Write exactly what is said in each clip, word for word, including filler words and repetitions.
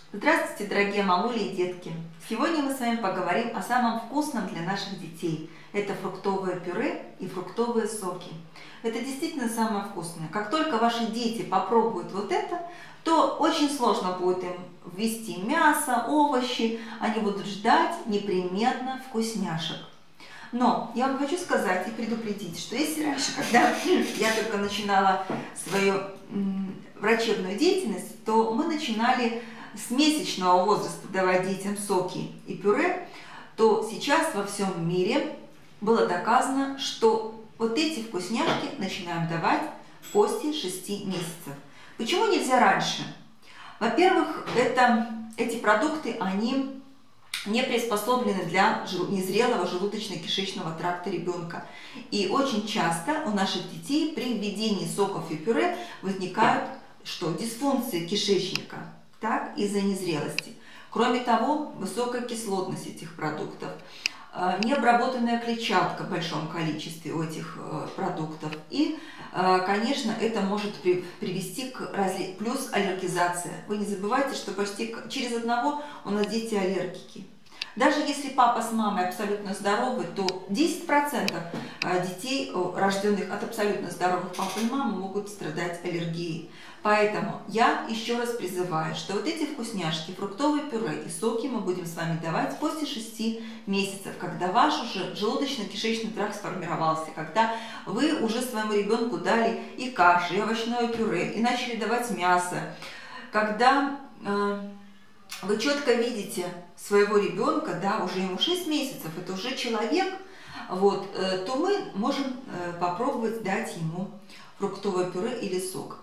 Здравствуйте, дорогие мамули и детки! Сегодня мы с вами поговорим о самом вкусном для наших детей. Это фруктовое пюре и фруктовые соки. Это действительно самое вкусное. Как только ваши дети попробуют вот это, то очень сложно будет им ввести мясо, овощи. Они будут ждать непременно вкусняшек. Но я вам хочу сказать и предупредить, что если раньше, когда я только начинала свою врачебную деятельность, то мы начинали с месячного возраста давать детям соки и пюре, то сейчас во всем мире было доказано, что вот эти вкусняшки начинаем давать после шести месяцев. Почему нельзя раньше? Во-первых, это, эти продукты, они не приспособлены для незрелого желудочно-кишечного тракта ребенка. И очень часто у наших детей при введении соков и пюре возникают что? Дисфункции кишечника, так, из-за незрелости. Кроме того, высокая кислотность этих продуктов, необработанная клетчатка в большом количестве у этих продуктов. И, конечно, это может привести к разли... плюс аллергизация. Вы не забывайте, что почти через одного у нас дети аллергики. Даже если папа с мамой абсолютно здоровы, то десять процентов детей, рожденных от абсолютно здоровых папы и мамы, могут страдать аллергией. Поэтому я еще раз призываю, что вот эти вкусняшки, фруктовые пюре и соки мы будем с вами давать после шести месяцев, когда ваш уже желудочно-кишечный тракт сформировался, когда вы уже своему ребенку дали и каши, и овощное пюре, и начали давать мясо, когда э, вы четко видите своего ребенка, да, уже ему шесть месяцев, это уже человек, вот, э, то мы можем э, попробовать дать ему фруктовое пюре или сок.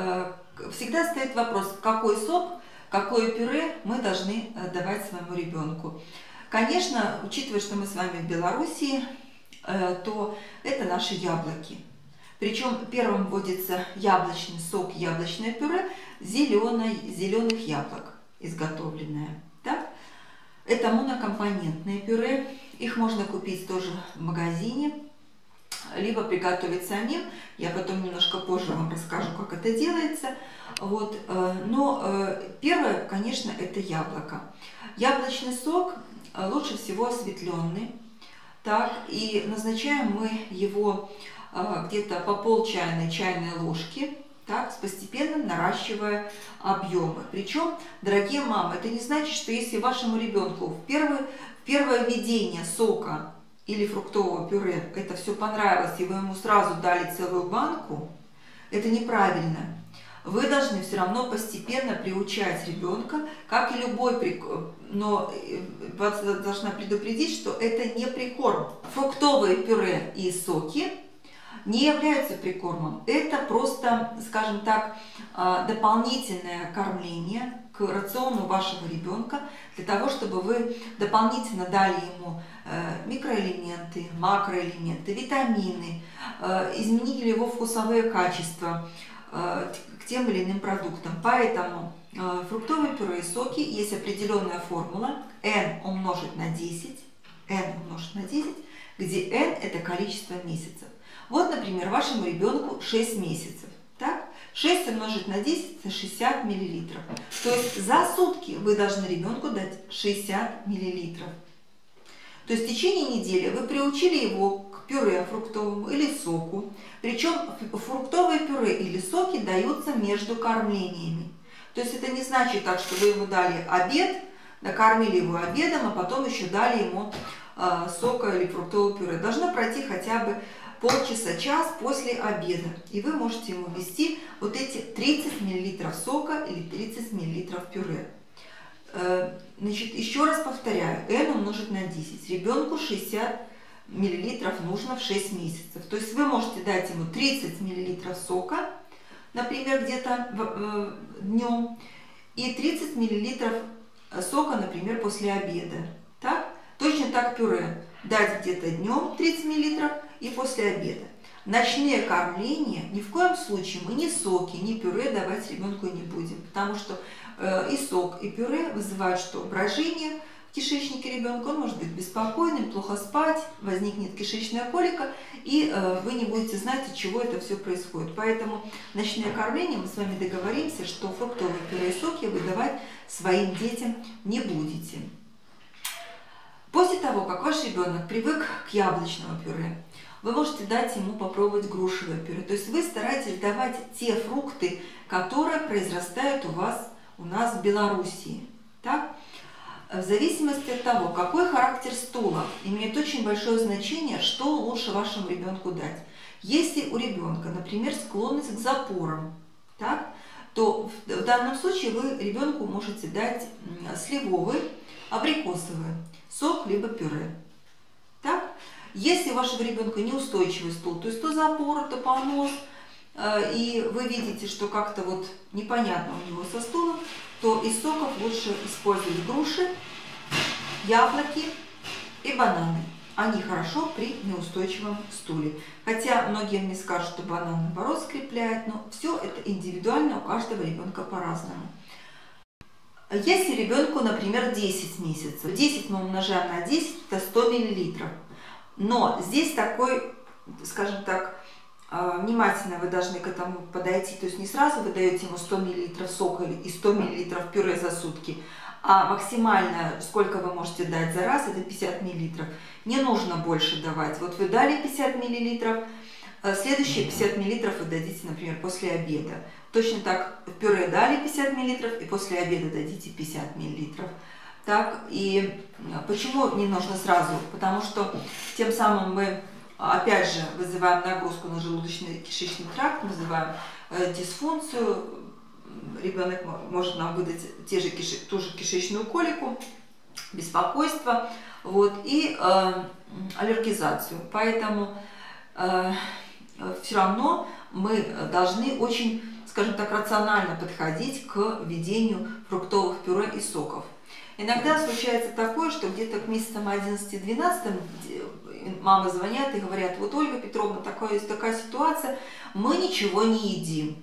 Всегда стоит вопрос, какой сок, какое пюре мы должны давать своему ребенку. Конечно, учитывая, что мы с вами в Белоруссии, то это наши яблоки. Причем первым вводится яблочный сок, яблочное пюре зеленой, зеленых яблок изготовленное. Так? Это монокомпонентное пюре. Их можно купить тоже в магазине, либо приготовить самим. Я потом немножко позже вам расскажу, как это делается. Вот. Но первое, конечно, это яблоко. Яблочный сок лучше всего осветленный. Так, и назначаем мы его где-то по пол чайной чайной ложки, так, постепенно наращивая объемы. Причем, дорогие мамы, это не значит, что если вашему ребенку в первое, в первое введение сока или фруктового пюре это все понравилось, и вы ему сразу дали целую банку, это неправильно. Вы должны все равно постепенно приучать ребенка, как и любой прикорм, но вас должна предупредить, что это не прикорм. Фруктовые пюре и соки не являются прикормом. Это просто, скажем так, дополнительное кормление к рациону вашего ребенка, для того, чтобы вы дополнительно дали ему микроэлементы, макроэлементы, витамины, изменили его вкусовые качества к тем или иным продуктам. Поэтому фруктовые пюре и соки есть определенная формула n умножить на десять, n умножить на десять, где n это количество месяцев. Вот, например, вашему ребенку шесть месяцев. Так? шесть умножить на десять это шестьдесят миллилитров. То есть за сутки вы должны ребенку дать шестьдесят миллилитров. То есть в течение недели вы приучили его к пюре фруктовому или соку. Причем фруктовые пюре или соки даются между кормлениями. То есть это не значит так, что вы ему дали обед, накормили его обедом, а потом еще дали ему э, сока или фруктового пюре. Должно пройти хотя бы полчаса, час после обеда. И вы можете ему ввести вот эти тридцать миллилитров сока или тридцать миллилитров пюре. Значит, еще раз повторяю, n умножить на десять. Ребенку шестьдесят миллилитров нужно в шесть месяцев. То есть вы можете дать ему тридцать миллилитров сока, например, где-то днем, и тридцать миллилитров сока, например, после обеда. Так? Точно так пюре. Дать где-то днем тридцать миллилитров и после обеда. Ночные кормления ни в коем случае мы ни соки, ни пюре давать ребенку не будем, потому что э, и сок, и пюре вызывают что? Брожение в кишечнике ребенка, он может быть беспокойным, плохо спать, возникнет кишечная колика, и э, вы не будете знать, от чего это все происходит. Поэтому ночное кормление, мы с вами договоримся, что фруктовые пюре и соки вы давать своим детям не будете. После того, как ваш ребенок привык к яблочному пюре, вы можете дать ему попробовать грушевое пюре. То есть вы стараетесь давать те фрукты, которые произрастают у вас, у нас в Белоруссии. Так? В зависимости от того, какой характер стула, имеет очень большое значение, что лучше вашему ребенку дать. Если у ребенка, например, склонность к запорам, так, то в данном случае вы ребенку можете дать сливовый, абрикосовый сок, либо пюре. Так? Если у вашего ребенка неустойчивый стул, то есть то запор, то понос, и вы видите, что как-то вот непонятно у него со стулом, то из соков лучше использовать груши, яблоки и бананы. Они хорошо при неустойчивом стуле. Хотя многие мне скажут, что банан наоборот скрепляет, но все это индивидуально, у каждого ребенка по-разному. Если ребенку, например, десять месяцев, десять мы умножаем на десять, это сто миллилитров. Но здесь такой, скажем так, внимательно вы должны к этому подойти. То есть не сразу вы даете ему сто миллилитров сока и сто миллилитров пюре за сутки, а максимально, сколько вы можете дать за раз, это пятьдесят миллилитров. Не нужно больше давать. Вот вы дали пятьдесят миллилитров, следующие пятьдесят миллилитров вы дадите, например, после обеда. Точно так пюре дали пятьдесят миллилитров и после обеда дадите пятьдесят миллилитров. Так, и почему не нужно сразу? Потому что тем самым мы опять же вызываем нагрузку на желудочно-кишечный тракт, вызываем э, дисфункцию, ребенок может нам выдать те же киши, ту же кишечную колику, беспокойство, вот, и э, аллергизацию. Поэтому э, все равно мы должны очень, скажем так, рационально подходить к введению фруктовых пюре и соков. Иногда случается такое, что где-то к месяцам одиннадцати-двенадцати мамы звонят и говорят: вот, Ольга Петровна, такая, такая ситуация, мы ничего не едим.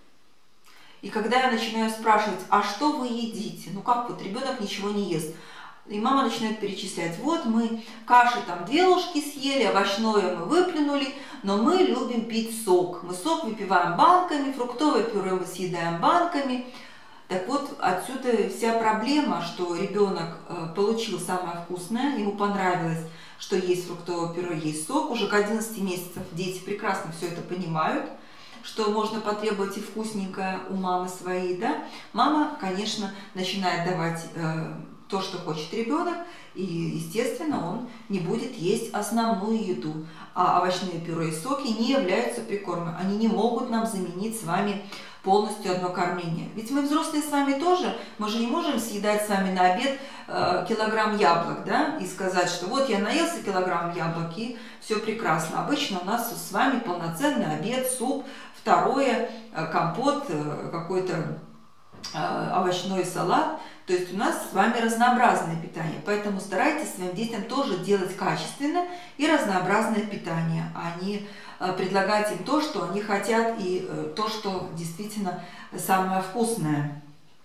И когда я начинаю спрашивать, а что вы едите? Ну как вот, ребенок ничего не ест. И мама начинает перечислять: вот мы каши там две ложки съели, овощное мы выплюнули, но мы любим пить сок. Мы сок выпиваем банками, фруктовое пюре мы съедаем банками. Так вот, отсюда вся проблема, что ребенок получил самое вкусное, ему понравилось, что есть фруктовое пюре, есть сок. Уже к одиннадцати месяцам дети прекрасно все это понимают, что можно потребовать и вкусненькое у мамы своей, да. Мама, конечно, начинает давать э, то, что хочет ребенок, и, естественно, он не будет есть основную еду. А овощные пюре и соки не являются прикормом, они не могут нам заменить с вами полностью одно кормление. Ведь мы взрослые с вами тоже, мы же не можем съедать с вами на обед э, килограмм яблок, да, и сказать, что вот я наелся килограмм яблок и все прекрасно. Обычно у нас с вами полноценный обед, суп, второе, э, компот, э, какой-то э, овощной салат. То есть у нас с вами разнообразное питание, поэтому старайтесь своим детям тоже делать качественное и разнообразное питание, а не предлагать им то, что они хотят, и то, что действительно самое вкусное.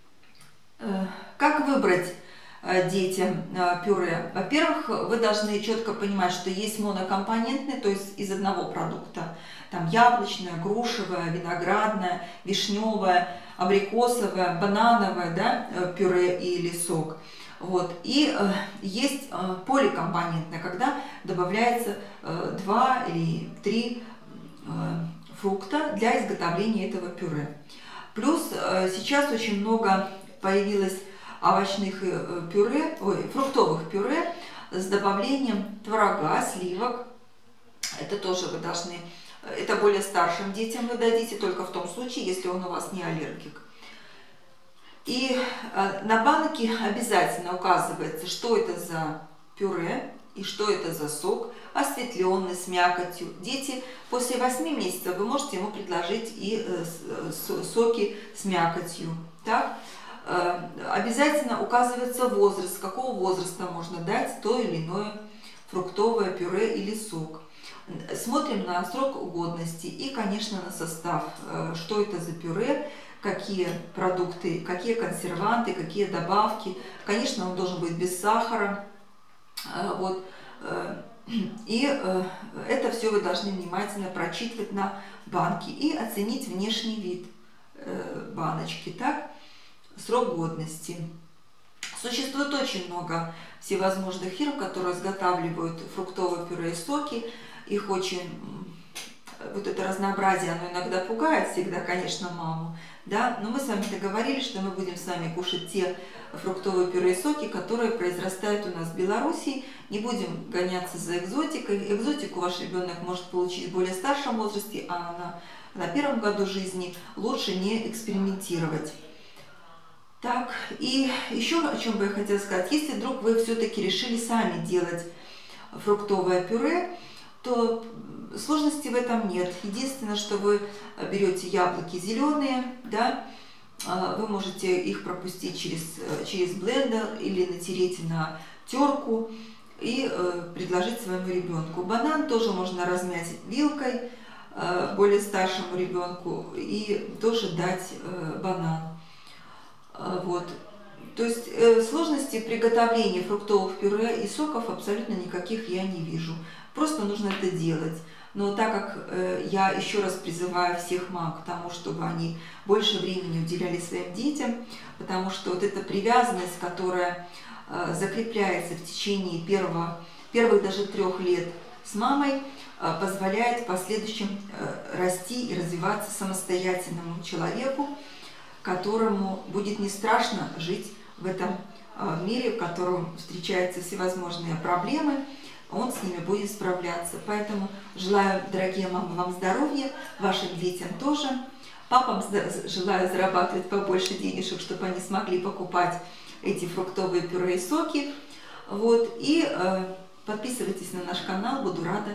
Как выбрать детям пюре? Во-первых, вы должны четко понимать, что есть монокомпонентные, то есть из одного продукта. Там яблочное, грушевое, виноградное, вишневое, абрикосовое, банановое, да, пюре или сок. Вот. И э, есть э, поликомпонентное, когда добавляется э, два или три э, фрукта для изготовления этого пюре. Плюс э, сейчас очень много появилось овощных э, пюре, ой, фруктовых пюре с добавлением творога, сливок. Это тоже вы должны, это более старшим детям вы дадите, только в том случае, если он у вас не аллергик. И на банке обязательно указывается, что это за пюре и что это за сок, осветленный, с мякотью. Дети после восьми месяцев вы можете ему предложить и соки с мякотью. Так? Обязательно указывается возраст, с какого возраста можно дать то или иное фруктовое пюре или сок. Смотрим на срок годности и, конечно, на состав, что это за пюре, какие продукты, какие консерванты, какие добавки. Конечно, он должен быть без сахара. Вот. И это все вы должны внимательно прочитывать на банке и оценить внешний вид баночки, так? Срок годности. Существует очень много всевозможных фирм, которые изготавливают фруктовое пюре и соки. Их очень, вот это разнообразие, оно иногда пугает всегда, конечно, маму, да, но мы с вами договорились, что мы будем с вами кушать те фруктовые пюре и соки, которые произрастают у нас в Беларуси. Не будем гоняться за экзотикой. Экзотику ваш ребенок может получить в более старшем возрасте, а на, на первом году жизни лучше не экспериментировать. Так, и еще о чем бы я хотела сказать. Если вдруг вы все-таки решили сами делать фруктовое пюре, то сложности в этом нет. Единственное, что вы берете яблоки зеленые, да, вы можете их пропустить через, через блендер или натереть на терку и предложить своему ребенку. Банан тоже можно размять вилкой более старшему ребенку и тоже дать банан. Вот. То есть э, сложностей приготовления фруктовых пюре и соков абсолютно никаких я не вижу. Просто нужно это делать. Но так как э, я еще раз призываю всех мам к тому, чтобы они больше времени уделяли своим детям, потому что вот эта привязанность, которая э, закрепляется в течение первого, первых даже трех лет с мамой, э, позволяет в последующем э, расти и развиваться самостоятельному человеку, которому будет не страшно жить в этом мире, в котором встречаются всевозможные проблемы, он с ними будет справляться. Поэтому желаю, дорогие мамы, вам здоровья, вашим детям тоже. Папам желаю зарабатывать побольше денежек, чтобы они смогли покупать эти фруктовые пюре и соки. Вот. И э, подписывайтесь на наш канал, буду рада